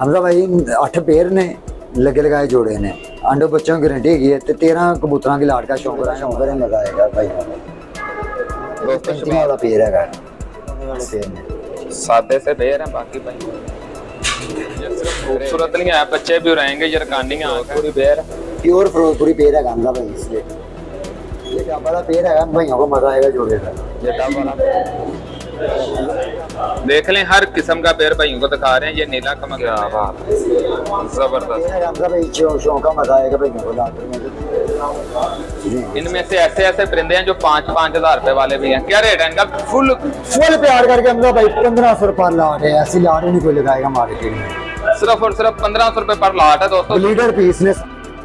हमजा भाई 8 पेयर ने लगे लगाए जोड़े ने। अंडों बच्चों की गारंटी है तो 13 कबूतरों की लाट का शौक है मजा आएगा भाई। दोस्तों वाला पेयर है सादे से पेयर है बाकी भाई खूबसूरत नहीं है, बच्चे भी रहेंगे जरकानी पूरी पेयर प्योर फिरोजपुरी पेयर है हमजा भाई। इसलिए ये डब्बा वाला पेयर है भाइयों को मजा आएगा जोड़े का। ये डब्बा वाला देख लें, हर किस्म का पेड़ भाइयों को दिखा रहे हैं। ये नीला कमल क्या बात है, जबरदस्त। शौक का मजा आएगा भाइयों को। इनमें से ऐसे ऐसे परिंदे हैं जो 5-5 हज़ार रुपए वाले भी हैं। क्या रेट है इनका? फुल प्यार करके हमजा भाई 1500 रुपये लाट है। ऐसी लाट नहीं कोई लगाएगा मार्केट में। सिर्फ और सिर्फ 1500 रुपए पर लाट है दोस्तों। लीडर पीस ने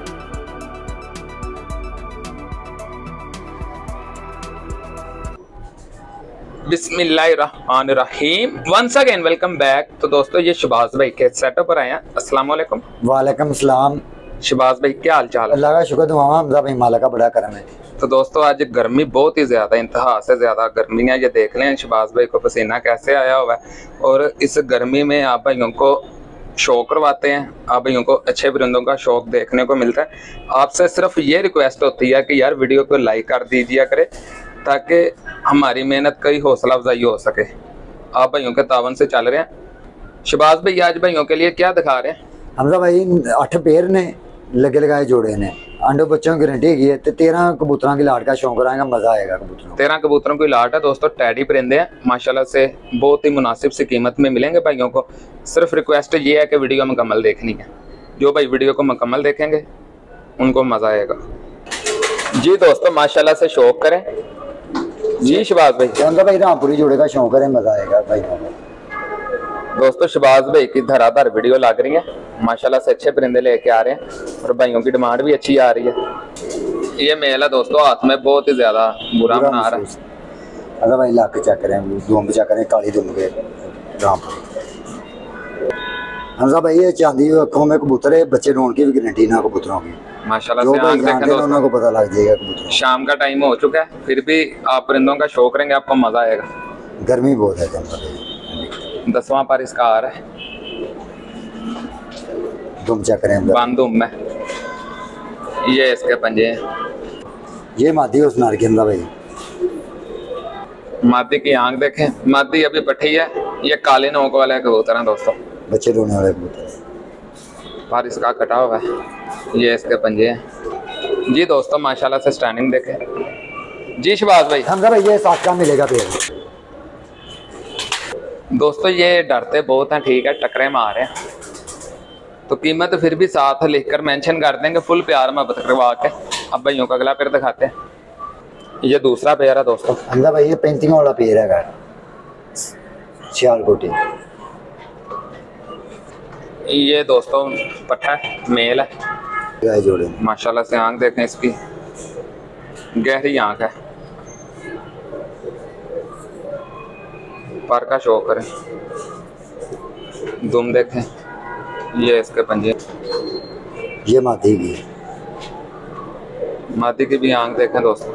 बिस्मिल्लाहिर्रहमानिर्रहीम। Once again welcome back. तो दोस्तों ये शहबाज भाई के सेटअप पर आए हैं। अस्सलाम वालेकुम। वालेकुम सलाम। शहबाज भाई क्या हाल चाल है? अल्लाह का शुक्र दुआ हमजा भाई, माला का बड़ा करम है। तो दोस्तों आज गर्मी बहुत ही ज्यादा, इंतहा से ज्यादा गर्मी है। ये देख लें शहबाज भाई को पसीना कैसे आया हुआ है। और इस गर्मी में आप भाइयों को शौक करवाते हैं, आप भाइयों को अच्छे परिंदों का शौक देखने को मिलता है। आपसे सिर्फ ये रिक्वेस्ट होती है कि यार वीडियो को लाइक कर दीजिए करे, ताकि हमारी मेहनत का ही हौसला अफजाई हो सके। आप भाइयों के तावन से चल रहे हैं। शहबाज भाई आज भाइयों के लिए क्या दिखा रहे हैं? हमजा भाई 8 पेयर ने लगे लगाए जोड़े ने। अंडों बच्चों की गारंटी है तो 13 कबूतरों की लाट का शौक रहेगा, मजा आएगा कबूतरों। 13 कबूतरों की लाट है दोस्तों। टैडी परिंदे हैं माशाल्लाह से, बहुत ही मुनासिब सी कीमत में मिलेंगे भाइयों को। सिर्फ रिक्वेस्ट ये है कि वीडियो मुकम्मल देखनी है। जो भाई वीडियो को मुकम्मल देखेंगे उनको मजा आएगा। जी दोस्तों माशाल्लाह से शौक करें। जी शहबाज भाई हमजा भाई रामपुरी जोड़े का शौक है, मजा आएगा भाई। दोस्तों शहबाज भाई की धराधर वीडियो लग रही है, माशाल्लाह से अच्छे परिंदे लेके आ रहे हैं और भाइयों की डिमांड भी अच्छी आ रही है। ये मेल है दोस्तों, हाथ में बहुत ही ज्यादा बुरा बना रहा है। अगर भाई लाके चेक करें, दुम चेक करें, काली दुम के रामपुरी। हमजा भाई ये चांदी आंखों में कबूतर है, बच्चे ढूंढ की भी गारंटी ना कबूतरों की। माशाल्लाह से आंख देखें दोस्तों, को पता लग जाएगा कबूतर। शाम का टाइम हो चुका है, फिर भी आप परिंदों का शौक करेंगे, आपको मजा आएगा। गर्मी बहुत है हमजा भाई। 10वां पर इसका आ रहा है। दुम चेक करें, बांधुम में ये इसके पंजे हैं। ये मादी उस नार के हमजा भाई। मादी की आंख देखें, मादी अभी पट्टी है। ये काले नोक वाले कबूतर हैं दोस्तों, बच्चे ढूंढने वाले कबूतर। पर इसका कटा हुआ है। ये इसके पंजे हैं। जी दोस्तों माशाल्लाह से स्टैंडिंग देखें। जी शहबाज भाई हमजा भाई ये 7 का मिलेगा पेड़। दोस्तों ये डरते बहुत हैं, ठीक है, टकरे मार हैं तो कीमत फिर भी साथ लिखकर मेंशन कर देंगे, फुल प्यार मोहब्बत करवा के। अब भाइयों का अगला पेड़ दिखाते हैं। ये दूसरा पेड़ है दोस्तों। हमजा भाई ये 35 वाला पेड़ है, सियालकोटी। ये दोस्तों पट्ठा है, मेल है जोड़े। माशाल्लाह से आंख देखें, इसकी गहरी आंख है। पर का शौक करें, दुम देखें। ये इसके पंजे। ये मादी की, मादी की भी आंख देखें दोस्तों।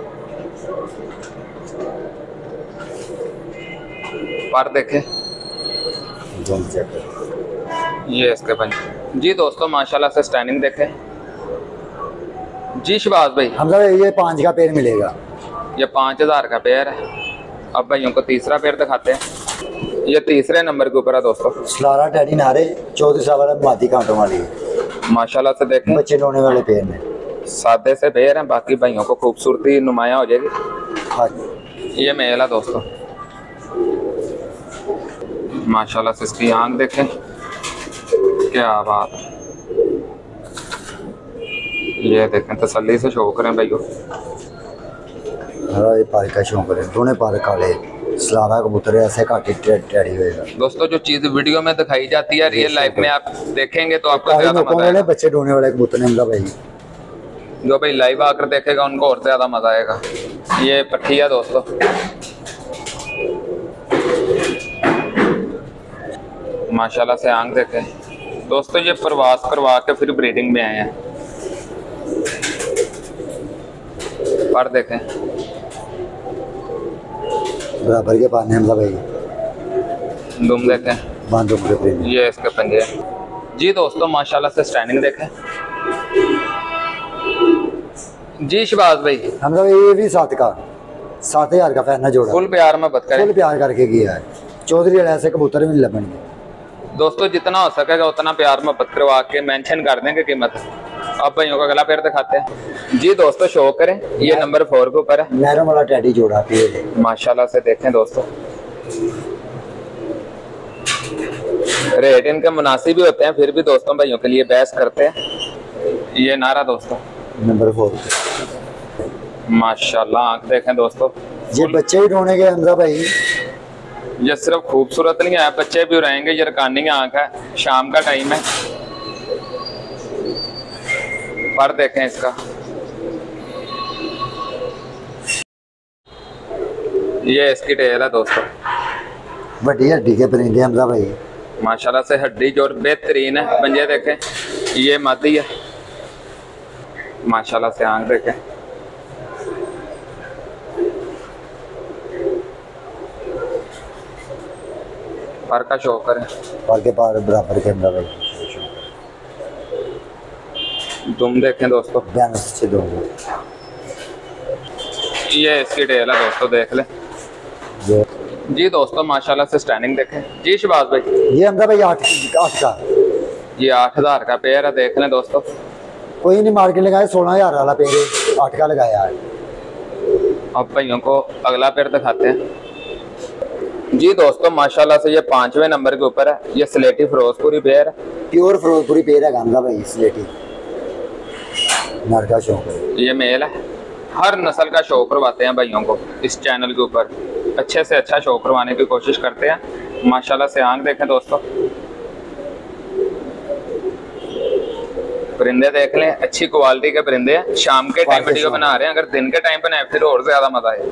पर देखें, दुम चेक। ये इसके पंजे। जी दोस्तों माशाल्लाह से स्टैंडिंग देखें। जी शहबाज भाई हमजा भाई ये 5 का पेड़ मिलेगा। ये 5000 का पेड़ है। अब भाइयों को तीसरा पेड़ दिखाते हैं। ये तीसरे नंबर के ऊपर है दोस्तों। सलारा टैडी नारे 14 वाला मादी कांटों वाली माशाल्लाह से देखें, बच्चे ढूंढने वाले पेड़ में। सादे से पेड़ हैं, बाकी भाइयों को खूबसूरती नुमाया हो जाएगी। हाँ ये मेल है दोस्तों। माशाल्लाह से इसकी आंख देखें, क्या बात। ये देखें, तसल्ली से शौक करें भाइयों। ये पार का शौक करें, दोनों पार काले सलारा कबूतर ऐसे काटी टैडी होएगा। दोस्तों जो चीज वीडियो में दिखाई जाती है रियल लाइफ में आप देखेंगे तो आपको ज्यादा मजा आएगा। बच्चे ढूंढने वाले कबूतर ने हमजा भाई। जो भाई लाइव आकर देखेगा उनको और ज्यादा मजा आएगा। ये पट्टी है दोस्तों। माशाल्लाह से आंख देखें दोस्तों। ये प्रवास करवा के फिर ब्रीडिंग में आए हैं। पर देखें बराबर के पानी हमजा भाई। दुम देखें, बांधो मुझे। ये इसके पंजे। जी दोस्तों माशाल्लाह से स्टैंडिंग देखें जी शहबाज भाई। हमजा भाई ये भी 7,000 का फैना जोड़ा, फुल प्यार में बत करें, फुल प्यार करके किया है। चौधरी वाले ऐसे कबूतर भी नहीं लगेंगे दोस्तों, जितना हो सकेगा उतना प्यार में बत करवा के मेंशन कर देंगे कीमत। अब भाइयों का अगला पेयर दिखाते हैं जी दोस्तों, शो करें, ये नंबर 4 के ऊपर है, नहरों वाला टैडी जोड़ा पेड़ माशाल्लाह से देखें दोस्तों। रेट इनके मुनासिब भी होते हैं, फिर भी दोस्तों भाइयों के लिए बहस करते हैं। ये नारा दोस्तों नंबर 4 माशाल्लाह, आंख देखें दोस्तों, ये बच्चे भी ढूंढने गए हमजा भाई। ये सिर्फ खूबसूरत नहीं है, बच्चे भी रहेंगे। ये रकानी आंख है, शाम का टाइम है। पर देखें इसका, ये इसकी टेल है दोस्तों, बड़ी हड्डी के परिंदे हमजा भाई, माशाल्लाह से हड्डी जो बेहतरीन है। पंजे देखें, ये मादी है, माशाल्लाह से आंख देखें, पर का शो करें, पर के पार बराबर के हमजा भाई। तुम देखें दोस्तों, बयान से दूंगा ये इसकी टेल है दोस्तों, देख लें ये जी दोस्तों माशाल्लाह से स्टैंडिंग देखें जी शहबाज भाई। ये हमजा भाई 8 का ये 8,000 का पेयर है, देख लें दोस्तों। कोई नहीं मार्केट लगाया, 16,000 वाला पेड़ 8 का लगाया है। अब भाइयों को अगला पेयर दिखाते हैं जी दोस्तों, माशाल्लाह से ये 5वें नंबर के ऊपर है। ये स्लेटी फिरोजपुरी पेयर है, प्योर फिरोजपुरी पेड़ है हमजा भाई, स्लेटी नर का शौक है। ये मेल है। हर नस्ल का शो करवाते हैं भाइयों को इस चैनल के ऊपर, अच्छे से अच्छा शो करवाने की कोशिश करते हैं। माशाल्लाह से आंख देखें दोस्तों, परिंदे देख लें, अच्छी क्वालिटी के परिंदे हैं। शाम के टाइम वीडियो बना रहे हैं, अगर दिन के टाइम बनाए फिर और ज्यादा मजा है।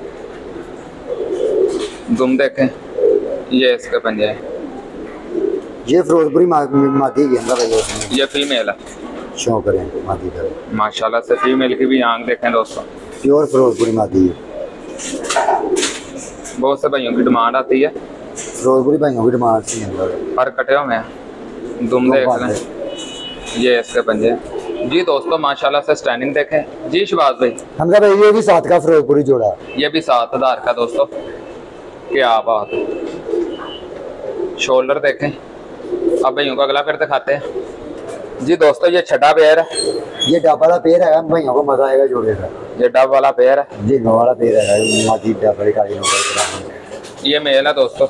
दुम देखें, ये इसके पंजे हैं, ये फिरोजपुरी मादी की हमजा भाई, उसमें ये फीमेल है, शौक करें मादी का, माशाल्लाह से फीमेल की भी आंख देखें दोस्तों, प्योर फिरोजपुरी मादी है। बहुत से भाइयों की डिमांड आती है, फिरोजपुरी भाइयों की डिमांड थी हमजा भाई। पर कटे हुए हैं। दुम देख लें, ये इसके पंजे जी दोस्तों, माशाल्लाह से स्टैंडिंग देखें जी शहबाज भाई। हमजा भाई ये भी 7 का फिरोजपुरी जोड़ा, ये भी 7,000 का दोस्तों, क्या बात है। शोल्डर देखें। अब भाइयों को अगला पेयर दिखाते हैं जी दोस्तों, ये छठा पेयर है, ये डब वाला पेड़ है, भाइयों को मजा आएगा जोड़े का। ये डब वाला पेयर है, जी नौ वाला पेड़ है, मादी डब वाली काली नंबर। ये मेल है दोस्तों,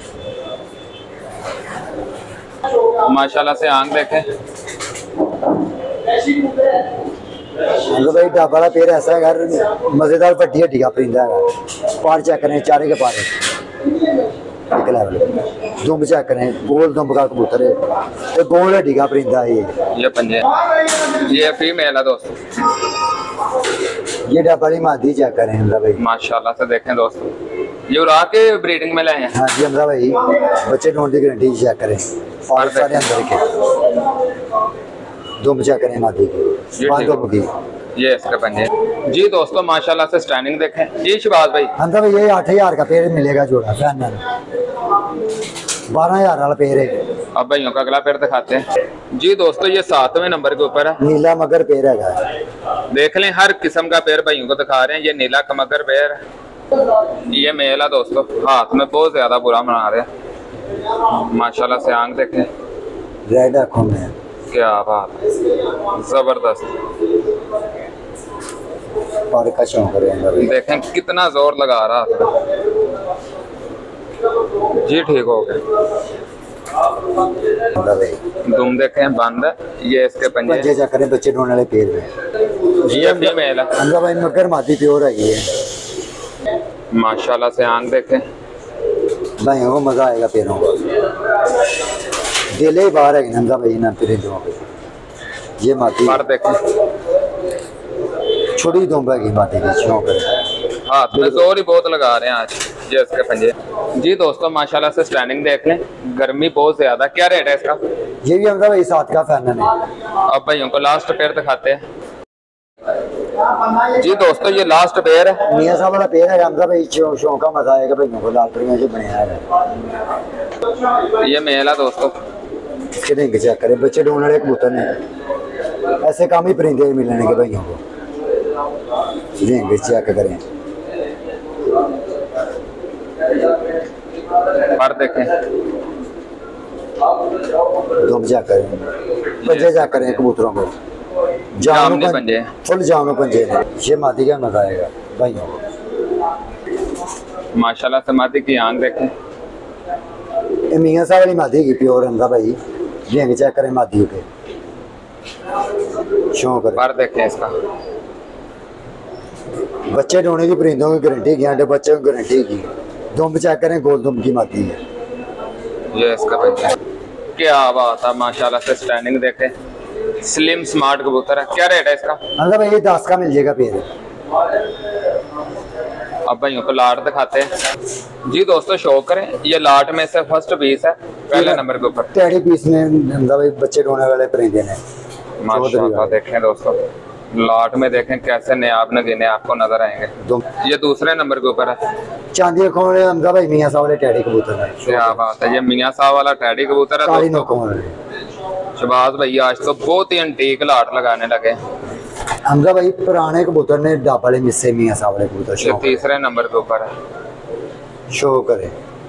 माशाल्लाह से आंख देखें। हमजा भाई डब वाला पेड़ ऐसा है, मजेदार बड़ी हड्डी का परिंदा है। पार चेक करें, चारे के पारे एक लेवल, दुम्ब चेक करें, गोल दुम्ब का कबूतर है, ये गोल हड्डी का परिंदा है। ये पंजे, ये फीमेल है दोस्तों, ये डब वाली मादी चेक करें हमजा भाई, माशाल्लाह से देखें दोस्तों। ये उड़ा के ब्रीडिंग में लाए हैं, हाँ जी हमजा भाई, बच्चे ढूंढने की गारंटी चेक करें, और सारे अंदर के दुम्ब चेक करें मादी की, पाँच दुम्ब की। ये इसके पंजे जी दोस्तों, माशाल्लाह से स्टैंडिंग देखें जी शहबाज भाई। हमजा भाई ये 8,000 का पेड़ मिलेगा जोड़ा, फाइनल 12,000 वाला पेड़ है। अब भाइयों का अगला पेयर दिखाते हैं जी दोस्तों, ये 7वें नंबर के ऊपर है, नीला मगर पेड़ है, देख लें। हर किस्म का पेयर भाइयों को दिखा रहे हैं। ये नीला कमगर पेयर है, ये मेल है दोस्तों, हाथ में बहुत ज्यादा बुरा बना रहे हैं। माशाल्लाह से आंख देखें, रेड आँखों में, क्या बात है, जबरदस्त। पर का शौक करें देखें कितना जोर लगा रहा था जी, ठीक हो गया। दुम देखें बंद है, ये इसके पंजे चेक करें, बच्चे ढूंढने वाले पेड़ में। ये फीमेल है, हमजा भाई मगर मादी प्योर है ये, माशाल्लाह से आंख देखें। भाइयों को मजा आएगा पेड़ों को, दिले ही बाहर है हमजा भाई ना परिंदों पे। ये मादी पर देखें, छोटी दुम्ब है मादी की, शौक है, हाथ में जोर ही बहुत लगा रहे हैं आज। ये इसके पंजे जी दोस्तों, माशाल्लाह से स्टैंडिंग देख लें, गर्मी बहुत ज्यादा। क्या रेट है इसका? ये भी हमजा भाई 7 का फैनन है। अब भाइयों को लास्ट पेयर दिखाते हैं जी दोस्तों, ये लास्ट पेयर है, मियाँ साहब वाला पेड़ है हमजा भाई, शौक का मजा आएगा भाइयों को, लाल परियां से बनाया है। ये मेल है दोस्तों, इसके रिंग चेक करें, बच्चे ढूंढने वाले कबूतर ने, ऐसे काम ही परिंदे मिलने भाइयों को। रिंग चेक करें, पर देखें, दुम चेक करें, पंजे चेक करें कबूतरों को, जामनी पंजे, फुल जाम पंजे ने। ये मादी का मजा आएगा भाइयों को। माशाल्लाह से मादी की आंख देखें, ये मियाँ साहब वाली मादी की प्योर अंदा भाई। रिंग चेक करें मादी के, शो करें, पर देखें इसका, बच्चे ढूंढने की परिंदों की गारंटी की, अंडे बच्चों की गारंटी की। दुम चेक करें, गोल दुम की मादी है ये इसका पंजा। क्या बात है, माशाल्लाह से स्टैंडिंग देखें, स्लिम स्मार्ट कबूतर है। क्या रेट है इसका? मतलब भाई 10 का मिल जाएगा पेड़। अब भाइयों को लाट दिखाते हैं जी दोस्तों, शो करें। ये लाट में से फर्स्ट पीस है, पहले नंबर के ऊपर। टेढ़ी पीस में मतलब भाई बच्चे ढूंढने वाले परिंदे ने। माशाल्लाह देखें दोस्तों, लाट में देखें कैसे नयाब नगीने आपको नजर आएंगे। ये दूसरे नंबर के ऊपर है, चांदी खोने हमदा भाई मियाँ साहब वाले टेढ़ी कबूतर है। क्या बात है, ये मियाँ साहब वाला टैडी कबूतर है काली दोस्तों। नोकों वाले शहबाज भाई आज तो बहुत ही एंटीक लाट लगाने लगे। हमदा भाई पुराने कबूतर ने डाब वाले मिस्से मियाँ साहब वाले कबूतर। ये शो तीसरे नंबर के ऊपर है, शो करे,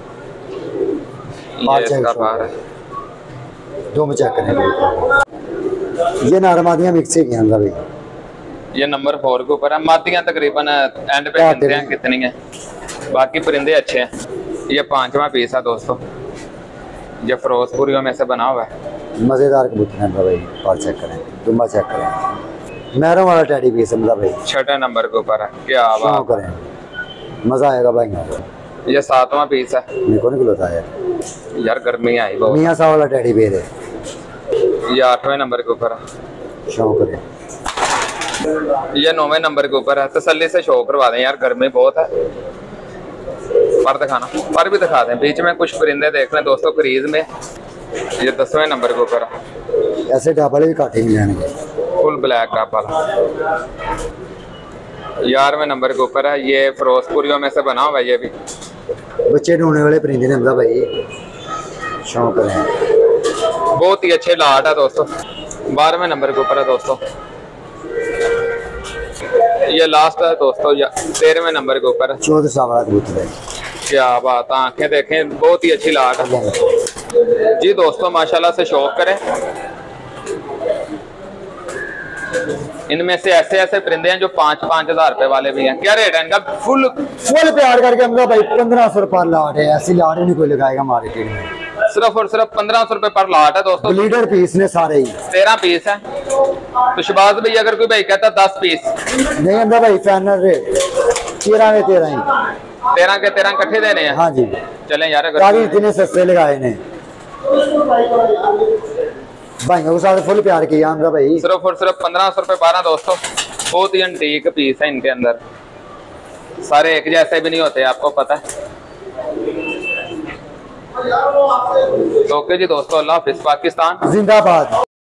ये इसका बार है। दुम चेक करें, ये नारमादियाँ मिक्स है हमदा भाई। ये नंबर 4 के ऊपर है। मादियाँ तकरीबन एंड पे गिनते हैं कितनी है, बाकी परिंदे अच्छे हैं। ये 5वां पीस है दोस्तों, ये फिरोजपुरियों में से बना हुआ है। मजेदार कबूतर है भाई, पार चेक करें, दुम्बा चेक करें, मैरों वाला टेढ़ी पीस हमदा भाई। 6ठे नंबर के ऊपर है, क्या शो बात करें, मजा आएगा भाई। ये 7वां पीस है। मेरे को नहीं खिलौता है यार गर्मी आई बहुत। मियाँ साहब वाला टेढ़ी पेड़ है। ये 8वें नंबर के ऊपर है, शो करें, ये 9वें नंबर के ऊपर है। तसल्ली से शो करवा दें यार, गर्मी बहुत है। पर दिखाना, पर भी दिखा दें, बीच में कुछ परिंदे देख लें दोस्तों क्रीज में। ये 10वें नंबर के ऊपर है, ऐसे डाब वाले भी काटे मिलेंगे। फुल ब्लैक डाब वाला। 11वें नंबर के ऊपर है, ये फिरोजपुरियों में से बना हुआ है। ये भी बच्चे ढूंढने वाले परिंदे ने हमदा भाई। शो करें, बहुत ही अच्छे लाट है दोस्तों। 12वें नंबर के ऊपर है दोस्तों, ये लास्ट है दोस्तों। 13वें नंबर के ऊपर है, 14 साल वाला कबूतर है। क्या बात, आंखें देखें, बहुत ही अच्छी लाट है जी दोस्तों। माशाल्लाह से शौक करें। इनमें से ऐसे ऐसे परिंदे हैं जो 5-5 हज़ार रुपए वाले भी हैं। क्या रेट है इनका? फुल प्यार करके हमदा भाई 1500 रुपये लाट है। ऐसी लाट ही नहीं कोई लगाएगा मार्केट में। सिर्फ और सिर्फ 1500 रुपए पर लाट है दोस्तों। लीडर पीस ने सारे ही 13 पीस है। तो शहबाज भाई अगर कोई भाई कहता 10 पीस, नहीं हमदा भाई फाइनल रेट 13 में 13 ही। 13 के 13 इकट्ठे देने हैं। हाँ जी, चलें यार, काफी इतने सस्ते लगाए ने भाइयों के साथ। फुल प्यार किया हमदा भाई। सिर्फ और सिर्फ 1500 रुपए 12 दोस्तों। बहुत ही एंटीक पीस है इनके अंदर, सारे एक जैसे भी नहीं होते, आपको पता है। तो ओके जी दोस्तों, अल्लाह हाफिज़। पाकिस्तान जिंदाबाद।